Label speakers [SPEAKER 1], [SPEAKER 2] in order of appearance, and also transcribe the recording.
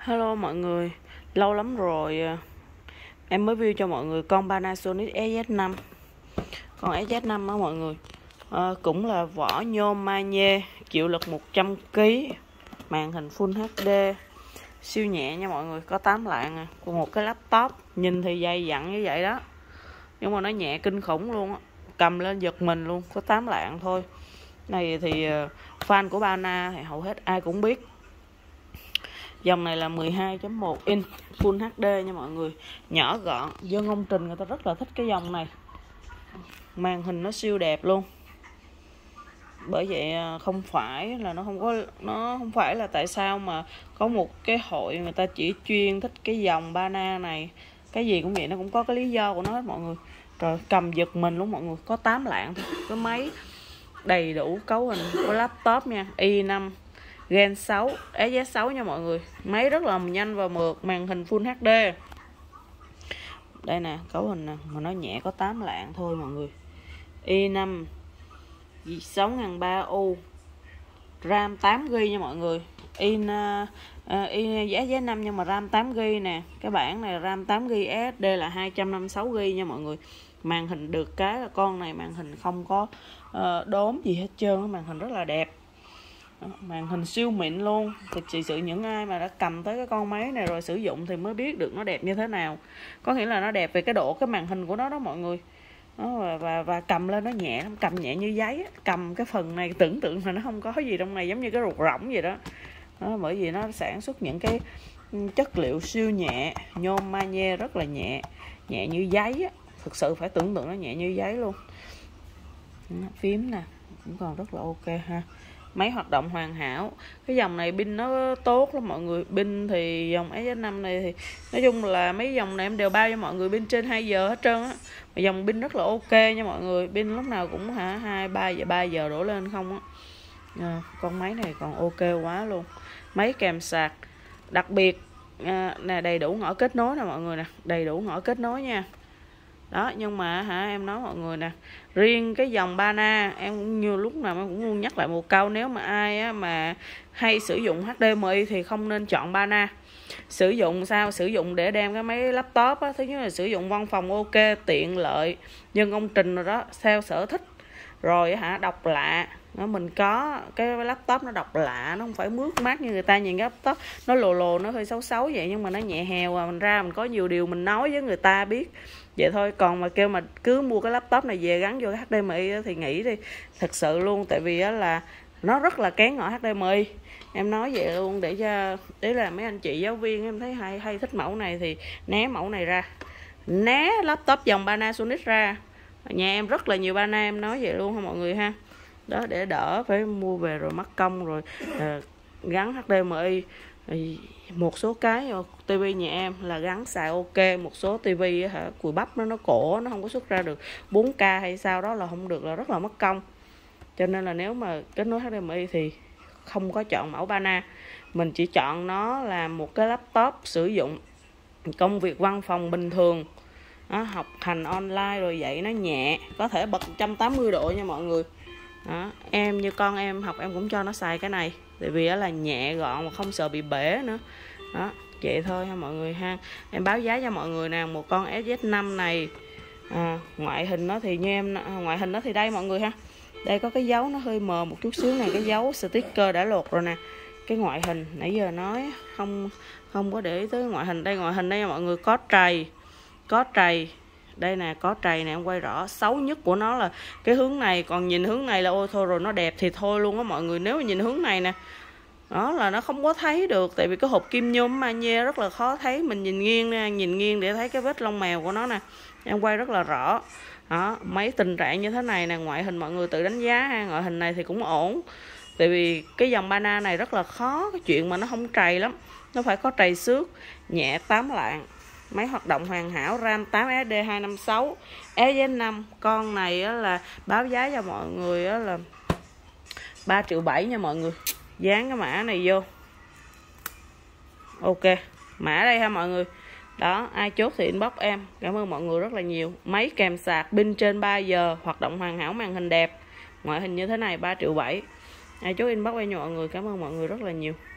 [SPEAKER 1] Hello mọi người, lâu lắm rồi em mới view cho mọi người con Panasonic SZ5. Con SZ5 á mọi người, cũng là vỏ nhôm magie, chịu lực 100kg, màn hình Full HD, siêu nhẹ nha mọi người, có 8 lạng của một cái laptop, nhìn thì dày dặn như vậy đó, nhưng mà nó nhẹ kinh khủng luôn á, cầm lên giật mình luôn, có 8 lạng thôi. Này thì fan của Pana thì hầu hết ai cũng biết. Dòng này là 12.1 inch Full HD nha mọi người, nhỏ gọn, dân công trình người ta rất là thích cái dòng này. Màn hình nó siêu đẹp luôn. Bởi vậy không phải là nó không phải là tại sao mà có một cái hội người ta chỉ chuyên thích cái dòng Pana này. Cái gì cũng vậy, nó cũng có cái lý do của nó hết mọi người. Rồi cầm giật mình luôn mọi người, có 8 lạng thôi. Cái máy đầy đủ cấu hình của laptop nha, i5 Gen 6 SZ6 nha mọi người. Máy rất là nhanh và mượt, màn hình Full HD. Đây nè, cấu hình nè, mà nó nhẹ có 8 lạng thôi mọi người. i5 6300U, RAM 8GB nha mọi người. Giá giá 5 nhưng mà RAM 8GB nè. Cái bản này RAM 8GB, SSD là 256GB nha mọi người. Màn hình được cái là con này màn hình không có đốm gì hết trơn, màn hình rất là đẹp. Màn hình siêu mịn luôn. Thực sự những ai mà đã cầm tới cái con máy này rồi sử dụng thì mới biết được nó đẹp như thế nào. Có nghĩa là nó đẹp về cái độ cái màn hình của nó đó mọi người. Đó, và cầm lên nó nhẹ, cầm nhẹ như giấy. Cầm cái phần này tưởng tượng là nó không có gì trong này, giống như cái ruột rỗng vậy đó. Đó, bởi vì nó sản xuất những cái chất liệu siêu nhẹ, nhôm magie rất là nhẹ, nhẹ như giấy á. Thực sự phải tưởng tượng nó nhẹ như giấy luôn. Phím nè cũng còn rất là ok ha. Máy hoạt động hoàn hảo. Cái dòng này pin nó tốt lắm mọi người. Pin thì dòng SZ5 này thì nói chung là mấy dòng này em đều bao cho mọi người pin trên 2 giờ hết trơn á. Mà dòng pin rất là ok nha mọi người. Pin lúc nào cũng 3 giờ đổ lên không á. Con máy này còn ok quá luôn. Máy kèm sạc đặc biệt nè, đầy đủ ngõ kết nối nè mọi người nè, đầy đủ ngõ kết nối nha. Đó, nhưng mà em nói mọi người nè, riêng cái dòng Pana em cũng như lúc nào em cũng luôn nhắc lại một câu, nếu mà ai mà hay sử dụng HDMI thì không nên chọn Pana. Sử dụng sao? Sử dụng để đem cái máy laptop á, thứ nhất là sử dụng văn phòng ok, tiện lợi, dân công trình rồi đó, theo sở thích. Rồi độc lạ, mình có cái laptop nó độc lạ, nó không phải mướt mát như người ta nhìn cái laptop nó lồ nó hơi xấu xấu vậy, nhưng mà nó nhẹ hèo mình ra mình có nhiều điều mình nói với người ta biết vậy thôi. Còn mà kêu mà cứ mua cái laptop này về gắn vô cái HDMI thì nghĩ đi, thật sự luôn, tại vì là nó rất là kén ngõ HDMI. Em nói vậy luôn để cho là mấy anh chị giáo viên em thấy hay thích mẫu này thì né mẫu này ra, né laptop dòng Panasonic ra. Nhà em rất là nhiều Pana, em nói vậy luôn ha mọi người ha. Đó, để đỡ phải mua về rồi mất công rồi gắn HDMI. Một số cái tivi nhà em là gắn xài ok, một số tivi cùi bắp nó cổ, nó không có xuất ra được 4K hay sao đó là không được, là rất là mất công. Cho nên là nếu mà kết nối HDMI thì không có chọn mẫu Pana. Mình chỉ chọn nó là một cái laptop sử dụng công việc văn phòng bình thường. Đó, học hành online rồi vậy nó nhẹ, có thể bật 180 độ nha mọi người. Đó, em như con em học em cũng cho nó xài cái này, tại vì là nhẹ gọn và không sợ bị bể nữa. Đó, vậy thôi ha mọi người ha. Em báo giá cho mọi người nè, một con SZ5 này ngoại hình nó thì như em ngoại hình nó thì đây mọi người ha. Đây có cái dấu nó hơi mờ một chút xíu này, cái dấu sticker đã lột rồi nè. Cái ngoại hình nãy giờ nói không có để ý tới ngoại hình. Đây ngoại hình đây mọi người, có trầy đây nè, có trầy nè, em quay rõ. Xấu nhất của nó là cái hướng này, còn nhìn hướng này là ôi thôi rồi, nó đẹp thì thôi luôn á mọi người. Nếu mà nhìn hướng này nè, đó là nó không có thấy được, tại vì cái hộp kim nhôm magie rất là khó thấy. Mình nhìn nghiêng nè, nhìn nghiêng để thấy cái vết lông mèo của nó nè, em quay rất là rõ. Đó, mấy tình trạng như thế này nè, ngoại hình mọi người tự đánh giá ha. Ngoại hình này thì cũng ổn, tại vì cái dòng Pana này rất là khó cái chuyện mà nó không trầy lắm, nó phải có trầy xước. Nhẹ 8 lạng, máy hoạt động hoàn hảo, RAM 8 SSD 256, SZ5. Con này là báo giá cho mọi người là 3,7 triệu nha mọi người. Dán cái mã này vô, ok, mã đây ha mọi người. Đó, ai chốt thì inbox em. Cảm ơn mọi người rất là nhiều. Máy kèm sạc, pin trên 3 giờ, hoạt động hoàn hảo, màn hình đẹp, ngoại hình như thế này, 3,7 triệu. Ai chốt inbox em nha mọi người. Cảm ơn mọi người rất là nhiều.